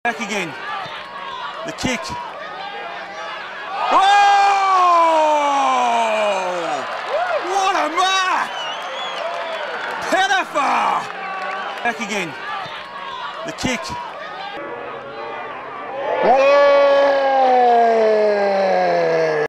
Back again. The kick. Oh! What a mark! Pettifer! Back again. The kick. Whoa!